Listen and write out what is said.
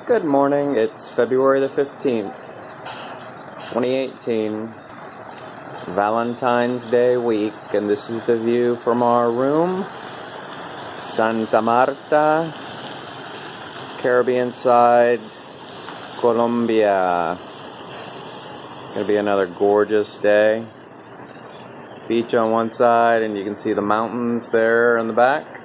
Good morning, it's February the 15th, 2018, Valentine's Day week, and this is the view from our room. Santa Marta, Caribbean side, Colombia. Gonna be another gorgeous day. Beach on one side, and you can see the mountains there in the back.